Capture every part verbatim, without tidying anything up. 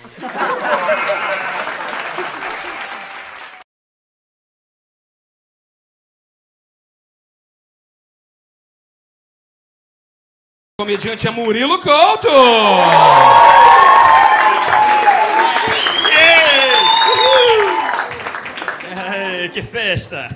O comediante é Murilo Couto! Ei, que festa!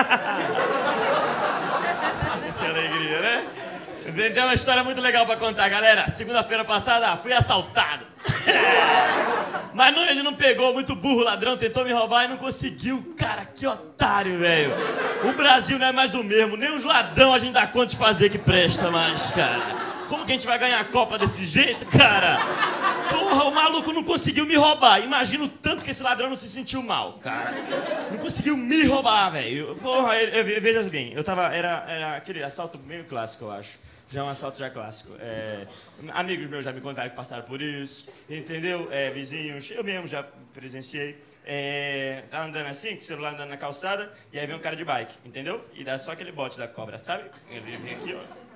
Que alegria, né? Tem uma história muito legal pra contar, galera. Segunda-feira passada, fui assaltado. Mas não, ele não pegou, muito burro, ladrão, tentou me roubar e não conseguiu. Cara, que otário, velho. O Brasil não é mais o mesmo, nem os ladrão a gente dá conta de fazer que presta mais, cara. Como que a gente vai ganhar a Copa desse jeito, cara? Porra, o maluco não conseguiu me roubar. Imagina o tanto que esse ladrão não se sentiu mal, cara. Não conseguiu me roubar, velho. Porra, eu, eu, veja bem, eu tava, era, era aquele assalto meio clássico, eu acho. Já é um assalto já clássico. É, amigos meus já me contaram que passaram por isso, entendeu? É, vizinhos, eu mesmo já presenciei. É, tá andando assim, com o celular andando na calçada, e aí vem um cara de bike, entendeu? E dá só aquele bote da cobra, sabe? Ele vem aqui, ó.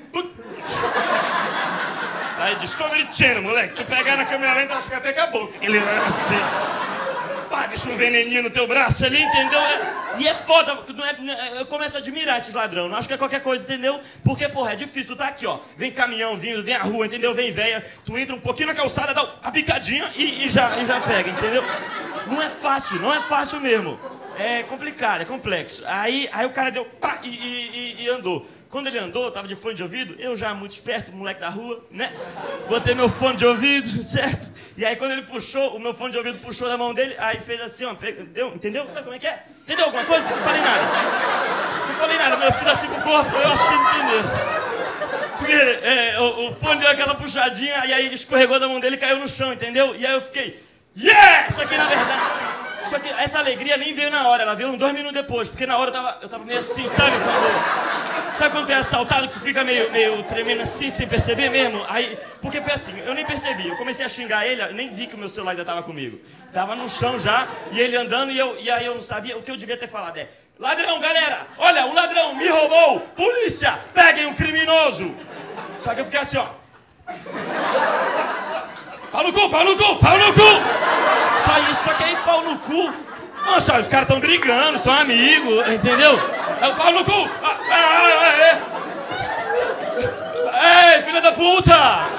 Sai Discovery Channel, moleque. Tu pegar na câmera lenta, acho que até acabou. Ele vai assim. Pá, deixa um veneninho no teu braço ali, entendeu? E é foda, não é, eu começo a admirar esses ladrão. Não acho que é qualquer coisa, entendeu? Porque, porra, é difícil. Tu tá aqui, ó. Vem caminhão vindo, vem a rua, entendeu? Vem véia. Tu entra um pouquinho na calçada, dá a bicadinha e, e, já, e já pega, entendeu? Não é fácil, não é fácil mesmo. É complicado, é complexo. Aí, aí o cara deu pá e, e, e andou. Quando ele andou, eu tava de fone de ouvido, eu já muito esperto, moleque da rua, né? Botei meu fone de ouvido, certo? E aí quando ele puxou, o meu fone de ouvido puxou da mão dele, aí fez assim, ó, entendeu? Entendeu? Sabe como é que é? Entendeu alguma coisa? Não falei nada. Não falei nada, mas eu fiz assim com o corpo, eu acho que vocês entenderam. Porque é, o, o fone deu aquela puxadinha, e aí ele escorregou da mão dele e caiu no chão, entendeu? E aí eu fiquei, yeah! Só que na verdade... Só que essa alegria nem veio na hora, ela veio uns dois minutos depois, porque na hora eu tava, eu tava meio assim, sabe? Quando, sabe quando tu é assaltado que tu fica meio, meio tremendo assim, sem perceber mesmo? Aí, porque foi assim, eu nem percebi, eu comecei a xingar ele, nem vi que o meu celular ainda tava comigo. Tava no chão já, e ele andando, e, eu, e aí eu não sabia, o que eu devia ter falado é: ladrão, galera, olha, o ladrão me roubou, polícia, peguem um criminoso. Só que eu fiquei assim, ó. Pau no cu, pau no cu, pau no cu! Só isso, só que aí pau no cu. Nossa, os caras tão brigando, são amigos, entendeu? É o pau no cu! Ah, ah, ah, ei, filha da puta!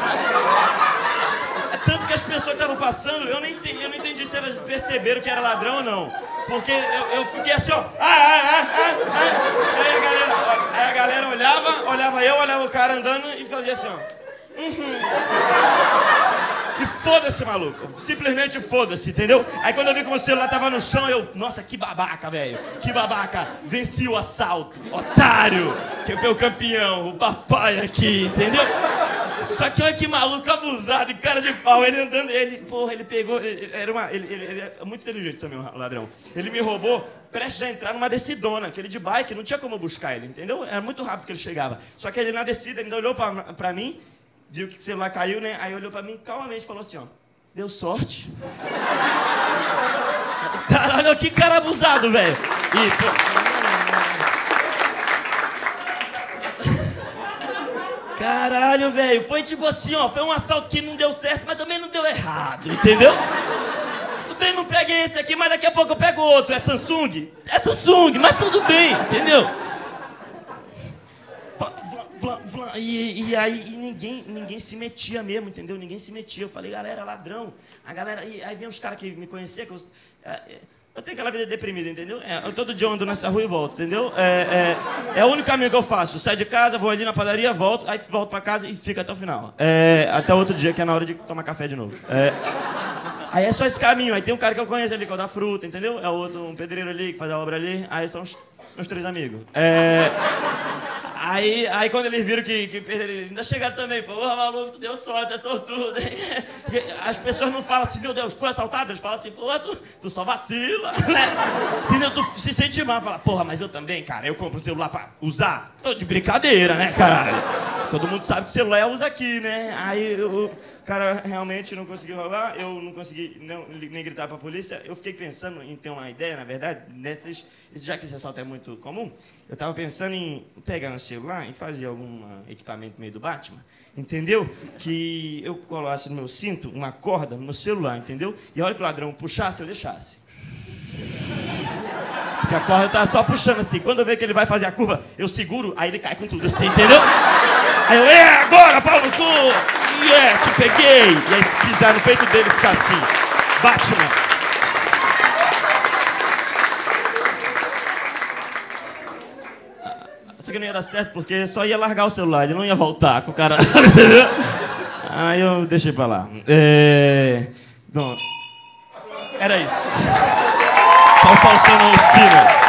É tanto que as pessoas que estavam passando, eu nem sei, eu não entendi se elas perceberam que era ladrão ou não. Porque eu, eu fiquei assim, ó. Ah, ah, ah, ah, ah. E aí a galera, aí a galera olhava, olhava eu, olhava o cara andando e fazia assim, ó. Uhum. E foda-se, maluco. Simplesmente foda-se, entendeu? Aí quando eu vi que o meu celular tava no chão, eu... Nossa, que babaca, velho. Que babaca. Venci o assalto. Otário. Quem foi o campeão? O papai aqui, entendeu? Só que olha que maluco abusado e cara de pau. Ele andando... Ele, porra, ele pegou... Ele, era uma, ele, ele, ele é muito inteligente também, o ladrão. Ele me roubou prestes a entrar numa descidona. Aquele de bike, não tinha como eu buscar ele, entendeu? Era muito rápido que ele chegava. Só que ele na descida, ele ainda olhou pra, pra mim... Viu que o celular caiu, né? Aí olhou pra mim calmamente e falou assim, ó. Deu sorte. Caralho, que cara abusado, velho. E, pô... Caralho, velho. Foi tipo assim, ó. Foi um assalto que não deu certo, mas também não deu errado, entendeu? Tudo bem, não peguei esse aqui, mas daqui a pouco eu pego outro. É Samsung? É Samsung, mas tudo bem, entendeu? Vlam, vlam, e, e aí e ninguém, ninguém se metia mesmo, entendeu? Ninguém se metia. Eu falei, galera, ladrão. A galera, e aí vem uns caras que me conheciam, que eu, é, eu tenho aquela vida deprimida, entendeu? É, eu todo dia ando nessa rua e volto, entendeu? É, é, é o único caminho que eu faço. Eu saio de casa, vou ali na padaria, volto, aí volto pra casa e fico até o final. É, até outro dia, que é na hora de tomar café de novo. É, aí é só esse caminho. Aí tem um cara que eu conheço ali, que é o da fruta, entendeu? É outro, um pedreiro ali, que faz a obra ali. Aí são os meus três amigos. É... Aí, aí quando eles viram que, que eles ainda chegaram também, porra, maluco, tu deu sorte, é sortudo. As pessoas não falam assim, meu Deus, foi assaltado? Eles falam assim, porra, tu, tu só vacila, né? Entendeu? Tu se sente mal, fala, porra, mas eu também, cara, eu compro um celular pra usar. Tô de brincadeira, né, caralho? Todo mundo sabe que celular usa aqui, né? Aí o cara realmente não conseguiu roubar, eu não consegui não, nem gritar pra polícia. Eu fiquei pensando em ter uma ideia, na verdade, desses, já que esse assalto é muito comum, eu tava pensando em pegar um celular e fazer algum equipamento meio do Batman, entendeu? Que eu colocasse no meu cinto uma corda no meu celular, entendeu? E a hora que o ladrão puxasse, eu deixasse. Porque a corda tá só puxando assim. Quando eu ver que ele vai fazer a curva, eu seguro, aí ele cai com tudo assim, entendeu? Aí eu, é, agora, pau no cu! Yeah, te peguei! E aí, se pisar no peito dele, ficar assim. Batman! Só que não ia dar certo, porque só ia largar o celular, ele não ia voltar com o cara, entendeu? Aí eu deixei pra lá. É... Bom, era isso. Tá faltando a oficina.